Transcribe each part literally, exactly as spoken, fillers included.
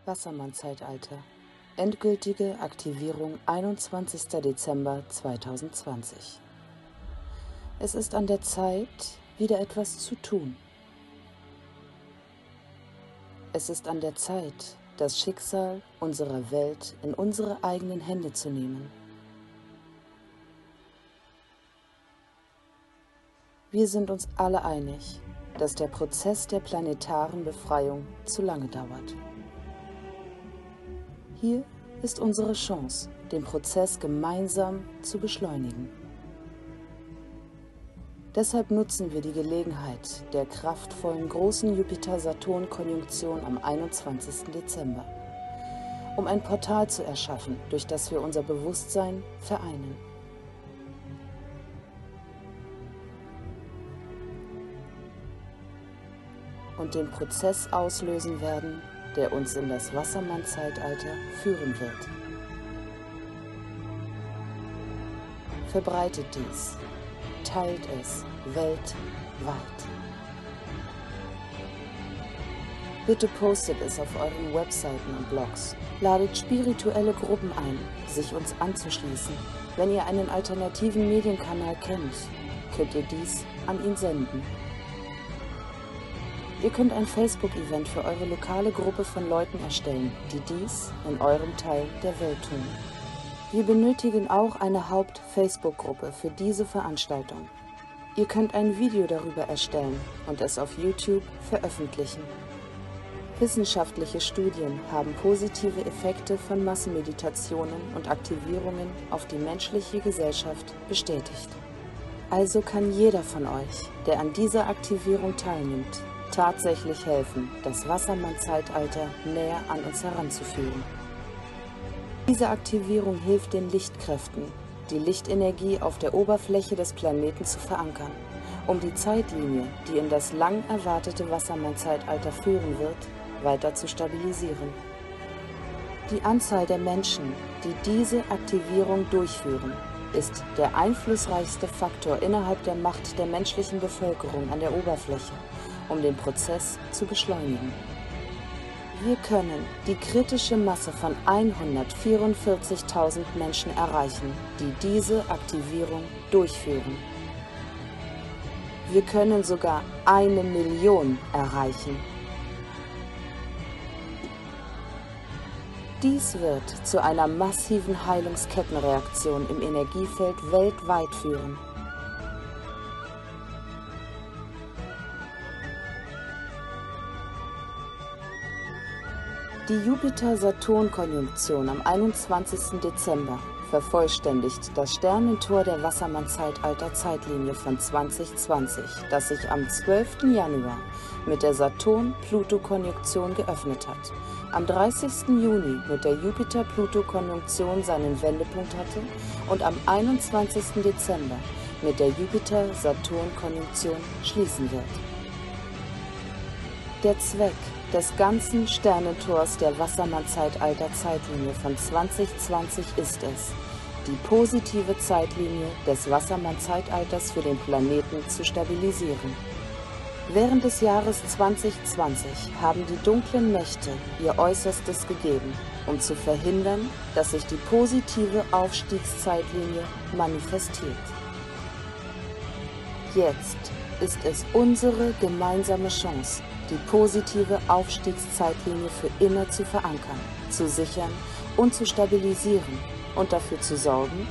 Wassermann-Zeitalter. Endgültige Aktivierung einundzwanzigster Dezember zweitausendzwanzig. Es ist an der Zeit, wieder etwas zu tun. Es ist an der Zeit, das Schicksal unserer Welt in unsere eigenen Hände zu nehmen. Wir sind uns alle einig, dass der Prozess der planetaren Befreiung zu lange dauert. Hier ist unsere Chance, den Prozess gemeinsam zu beschleunigen. Deshalb nutzen wir die Gelegenheit der kraftvollen großen Jupiter-Saturn-Konjunktion am einundzwanzigsten Dezember, um ein Portal zu erschaffen, durch das wir unser Bewusstsein vereinen. Und den Prozess auslösen werden, der uns in das Wassermann-Zeitalter führen wird. Verbreitet dies, teilt es weltweit. Bitte postet es auf euren Webseiten und Blogs. Ladet spirituelle Gruppen ein, sich uns anzuschließen. Wenn ihr einen alternativen Medienkanal kennt, könnt ihr dies an ihn senden. Ihr könnt ein Facebook-Event für eure lokale Gruppe von Leuten erstellen, die dies in eurem Teil der Welt tun. Wir benötigen auch eine Haupt-Facebook-Gruppe für diese Veranstaltung. Ihr könnt ein Video darüber erstellen und es auf YouTube veröffentlichen. Wissenschaftliche Studien haben positive Effekte von Massenmeditationen und Aktivierungen auf die menschliche Gesellschaft bestätigt. Also kann jeder von euch, der an dieser Aktivierung teilnimmt, tatsächlich helfen, das Wassermann-Zeitalter näher an uns heranzuführen. Diese Aktivierung hilft den Lichtkräften, die Lichtenergie auf der Oberfläche des Planeten zu verankern, um die Zeitlinie, die in das lang erwartete Wassermann-Zeitalter führen wird, weiter zu stabilisieren. Die Anzahl der Menschen, die diese Aktivierung durchführen, ist der einflussreichste Faktor innerhalb der Macht der menschlichen Bevölkerung an der Oberfläche, um den Prozess zu beschleunigen. Wir können die kritische Masse von hundertvierundvierzigtausend Menschen erreichen, die diese Aktivierung durchführen. Wir können sogar eine Million erreichen. Dies wird zu einer massiven Heilungskettenreaktion im Energiefeld weltweit führen. Die Jupiter-Saturn-Konjunktion am einundzwanzigsten Dezember vervollständigt das Sternentor der Wassermann-Zeitalter-Zeitlinie von zweitausendzwanzig, das sich am zwölften Januar mit der Saturn-Pluto-Konjunktion geöffnet hat, am dreißigsten Juni mit der Jupiter-Pluto-Konjunktion seinen Wendepunkt hatte und am einundzwanzigsten Dezember mit der Jupiter-Saturn-Konjunktion schließen wird. Der Zweck des ganzen Sternentors der Wassermann-Zeitalter-Zeitlinie von zweitausendzwanzig ist es, die positive Zeitlinie des Wassermann-Zeitalters für den Planeten zu stabilisieren. Während des Jahres zweitausendzwanzig haben die dunklen Mächte ihr Äußerstes gegeben, um zu verhindern, dass sich die positive Aufstiegszeitlinie manifestiert. Jetzt ist es unsere gemeinsame Chance, die positive Aufstiegszeitlinie für immer zu verankern, zu sichern und zu stabilisieren und dafür zu sorgen,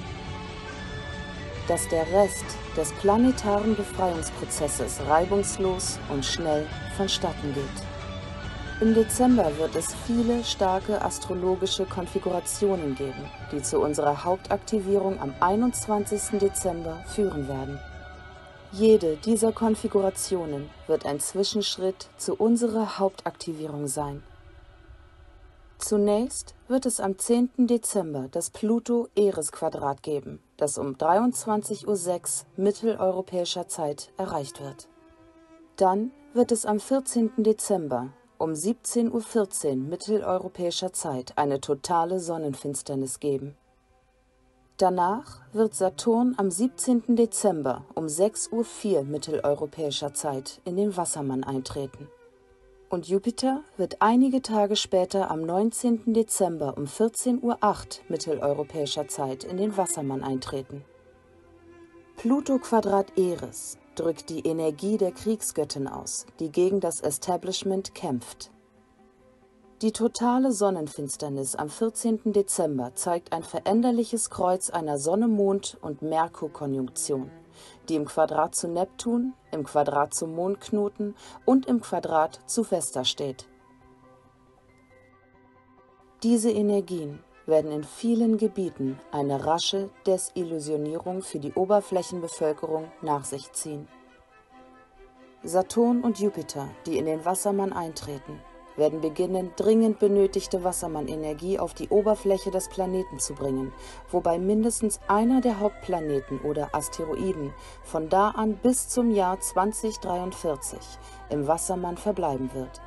dass der Rest des planetaren Befreiungsprozesses reibungslos und schnell vonstatten geht. Im Dezember wird es viele starke astrologische Konfigurationen geben, die zu unserer Hauptaktivierung am einundzwanzigsten Dezember führen werden. Jede dieser Konfigurationen wird ein Zwischenschritt zu unserer Hauptaktivierung sein. Zunächst wird es am zehnten Dezember das Pluto-Eris-Quadrat geben, das um dreiundzwanzig Uhr sechs mitteleuropäischer Zeit erreicht wird. Dann wird es am vierzehnten Dezember um siebzehn Uhr vierzehn mitteleuropäischer Zeit eine totale Sonnenfinsternis geben. Danach wird Saturn am siebzehnten Dezember um sechs Uhr vier mitteleuropäischer Zeit in den Wassermann eintreten. Und Jupiter wird einige Tage später am neunzehnten Dezember um vierzehn Uhr acht mitteleuropäischer Zeit in den Wassermann eintreten. Pluto Quadrat Eris drückt die Energie der Kriegsgöttin aus, die gegen das Establishment kämpft. Die totale Sonnenfinsternis am vierzehnten Dezember zeigt ein veränderliches Kreuz einer Sonne-Mond- und Merkur-Konjunktion, die im Quadrat zu Neptun, im Quadrat zum Mondknoten und im Quadrat zu Vesta steht. Diese Energien werden in vielen Gebieten eine rasche Desillusionierung für die Oberflächenbevölkerung nach sich ziehen. Saturn und Jupiter, die in den Wassermann eintreten, werden beginnen, dringend benötigte Wassermann-Energie auf die Oberfläche des Planeten zu bringen, wobei mindestens einer der Hauptplaneten oder Asteroiden von da an bis zum Jahr zweitausenddreiundvierzig im Wassermann verbleiben wird.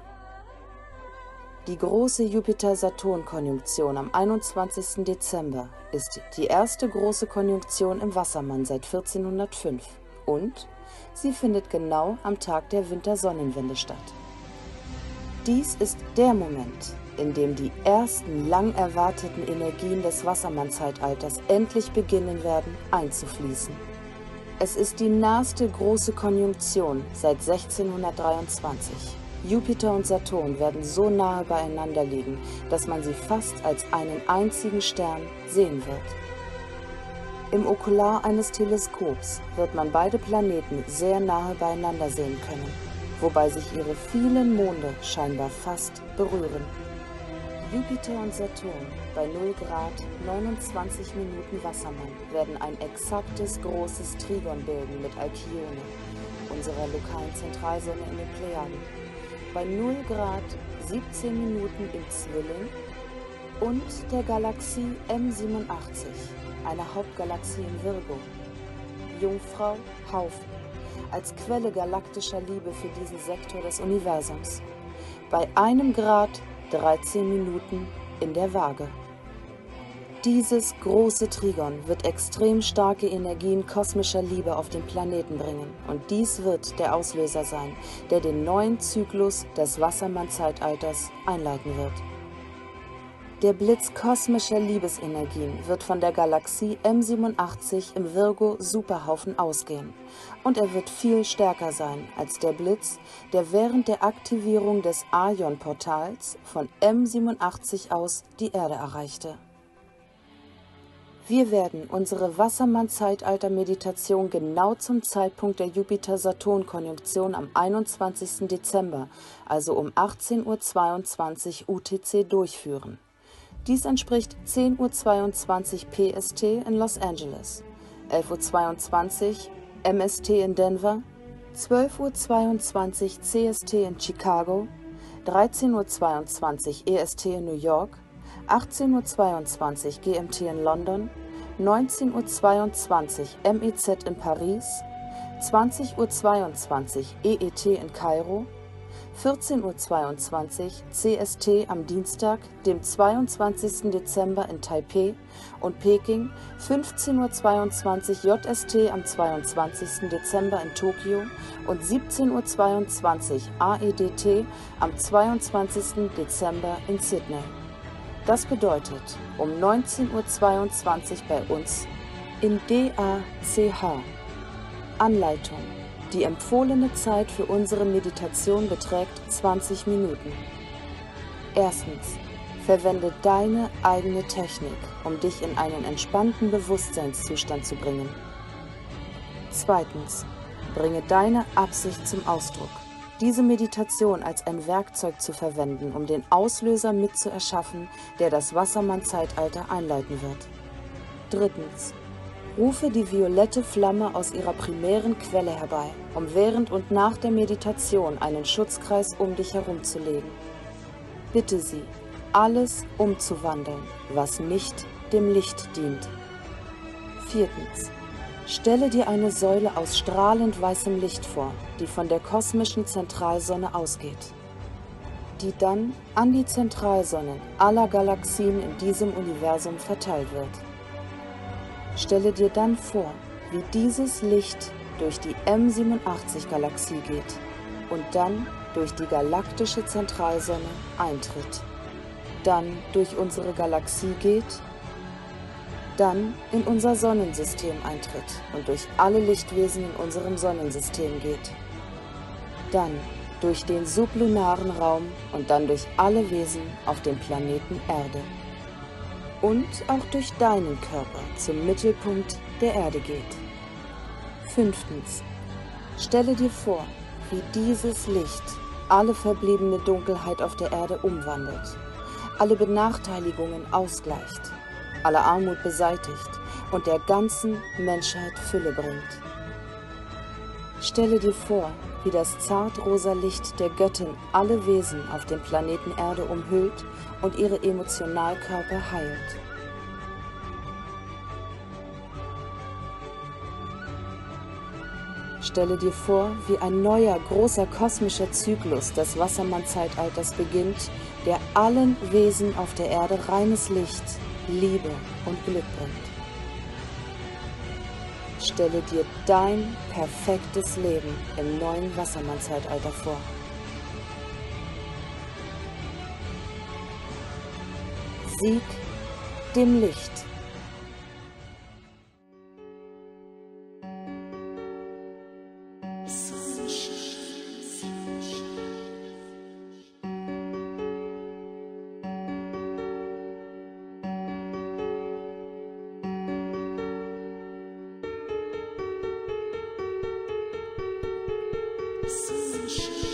Die große Jupiter-Saturn-Konjunktion am einundzwanzigsten Dezember ist die erste große Konjunktion im Wassermann seit vierzehnhundertfünf und sie findet genau am Tag der Wintersonnenwende statt. Dies ist der Moment, in dem die ersten lang erwarteten Energien des Wassermann-Zeitalters endlich beginnen werden einzufließen. Es ist die naheste große Konjunktion seit sechzehnhundertdreiundzwanzig. Jupiter und Saturn werden so nahe beieinander liegen, dass man sie fast als einen einzigen Stern sehen wird. Im Okular eines Teleskops wird man beide Planeten sehr nahe beieinander sehen können, wobei sich ihre vielen Monde scheinbar fast berühren. Jupiter und Saturn bei null Grad neunundzwanzig Minuten Wassermann werden ein exaktes großes Trigon bilden mit Alkyone, unserer lokalen Zentralsonne in den Plejaden, bei null Grad siebzehn Minuten im Zwilling und der Galaxie M siebenundachtzig, einer Hauptgalaxie im Virgo. Jungfrau Haufen, als Quelle galaktischer Liebe für diesen Sektor des Universums. Bei einem Grad dreizehn Minuten in der Waage. Dieses große Trigon wird extrem starke Energien kosmischer Liebe auf den Planeten bringen und dies wird der Auslöser sein, der den neuen Zyklus des Wassermann-Zeitalters einleiten wird. Der Blitz kosmischer Liebesenergien wird von der Galaxie M siebenundachtzig im Virgo-Superhaufen ausgehen und er wird viel stärker sein als der Blitz, der während der Aktivierung des Aion-Portals von M siebenundachtzig aus die Erde erreichte. Wir werden unsere Wassermann-Zeitalter-Meditation genau zum Zeitpunkt der Jupiter-Saturn-Konjunktion am einundzwanzigsten Dezember, also um achtzehn Uhr zweiundzwanzig U T C durchführen. Dies entspricht zehn Uhr zweiundzwanzig P S T in Los Angeles, elf Uhr zweiundzwanzig M S T in Denver, zwölf Uhr zweiundzwanzig C S T in Chicago, dreizehn Uhr zweiundzwanzig E S T in New York, achtzehn Uhr zweiundzwanzig G M T in London, neunzehn Uhr zweiundzwanzig M E Z in Paris, zwanzig Uhr zweiundzwanzig E E T in Kairo, vierzehn Uhr zweiundzwanzig C S T am Dienstag, dem zweiundzwanzigsten Dezember in Taipeh und Peking, fünfzehn Uhr zweiundzwanzig J S T am zweiundzwanzigsten Dezember in Tokio und siebzehn Uhr zweiundzwanzig A E D T am zweiundzwanzigsten Dezember in Sydney. Das bedeutet um neunzehn Uhr zweiundzwanzig bei uns in D A C H. Anleitung. Die empfohlene Zeit für unsere Meditation beträgt zwanzig Minuten. Erstens. Verwende deine eigene Technik, um dich in einen entspannten Bewusstseinszustand zu bringen. Zweitens. Bringe deine Absicht zum Ausdruck. Diese Meditation als ein Werkzeug zu verwenden, um den Auslöser mitzuerschaffen, der das Wassermann-Zeitalter einleiten wird. Drittens. Rufe die violette Flamme aus ihrer primären Quelle herbei, um während und nach der Meditation einen Schutzkreis um dich herumzulegen. Bitte sie, alles umzuwandeln, was nicht dem Licht dient. Viertens. Stelle dir eine Säule aus strahlend weißem Licht vor, die von der kosmischen Zentralsonne ausgeht, die dann an die Zentralsonnen aller Galaxien in diesem Universum verteilt wird. Stelle dir dann vor, wie dieses Licht durch die M siebenundachtzig Galaxie geht und dann durch die galaktische Zentralsonne eintritt, dann durch unsere Galaxie geht, dann in unser Sonnensystem eintritt und durch alle Lichtwesen in unserem Sonnensystem geht, dann durch den sublunaren Raum und dann durch alle Wesen auf dem Planeten Erde und auch durch deinen Körper zum Mittelpunkt der Erde geht. Fünftens. Stelle dir vor, wie dieses Licht alle verbliebene Dunkelheit auf der Erde umwandelt, alle Benachteiligungen ausgleicht, alle Armut beseitigt und der ganzen Menschheit Fülle bringt. Stelle dir vor, wie das zartrosa Licht der Göttin alle Wesen auf dem Planeten Erde umhüllt und ihre Emotionalkörper heilt. Stelle dir vor, wie ein neuer, großer kosmischer Zyklus des Wassermann-Zeitalters beginnt, der allen Wesen auf der Erde reines Licht, Liebe und Glück bringt. Stelle dir dein perfektes Leben im neuen Wassermann-Zeitalter vor. Sieg dem Licht. Sunshine.